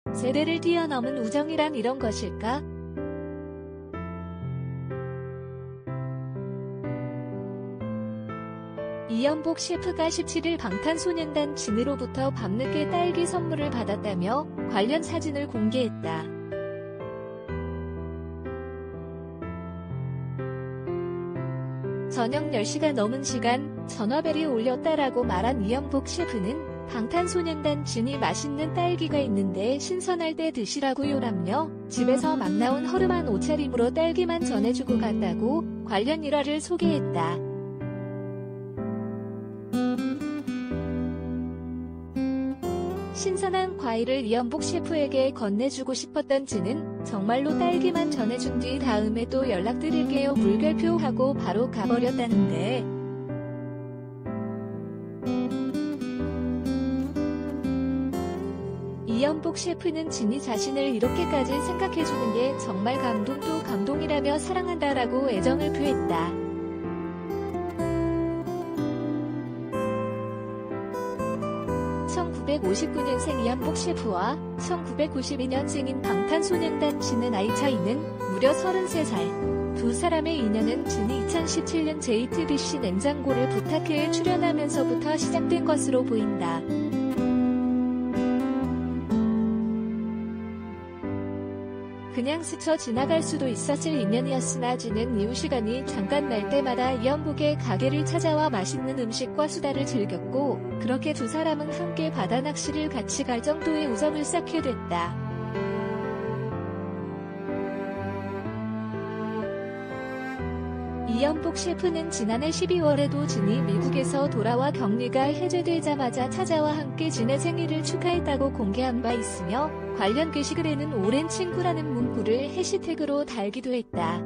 세대를 뛰어넘은 우정이란 이런 것일까? 이연복 셰프가 17일 방탄소년단 진으로부터 밤늦게 딸기 선물을 받았다며 관련 사진을 공개했다. 저녁 10시가 넘은 시간 전화벨이 울렸다라고 말한 이연복 셰프는 방탄소년단 진이 맛있는 딸기가 있는데 신선할 때 드시라고요라며 집에서 막 나온 허름한 옷차림으로 딸기만 전해주고 갔다고 관련 일화를 소개했다. 신선한 과일을 이연복 셰프에게 건네주고 싶었던 진은 정말로 딸기만 전해준 뒤 다음에 또 연락드릴게요 물결표하고 바로 가버렸다는데, 이연복 셰프는 진이 자신을 이렇게까지 생각해주는 게 정말 감동도 감동이라며 사랑한다라고 애정을 표했다. 1959년생 이연복 셰프와 1992년생인 방탄소년단 진의 나이 차이는 무려 33살. 두 사람의 인연은 진이 2017년 JTBC 냉장고를 부탁해에 출연하면서부터 시작된 것으로 보인다. 그냥 스쳐 지나갈 수도 있었을 인연이었으나 진은 이후 시간이 잠깐 날 때마다 이연복의 가게를 찾아와 맛있는 음식과 수다를 즐겼고, 그렇게 두 사람은 함께 바다 낚시를 같이 갈 정도의 우정을 쌓게 됐다. 이연복 셰프는 지난해 12월에도 진이 미국에서 돌아와 격리가 해제되자마자 찾아와 함께 진의 생일을 축하했다고 공개한 바 있으며, 관련 게시글에는 오랜 친구라는 문구를 해시태그로 달기도 했다.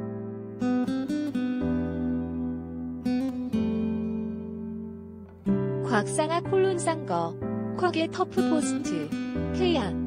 곽상아 콜론상거 곽의 터프포스트 K야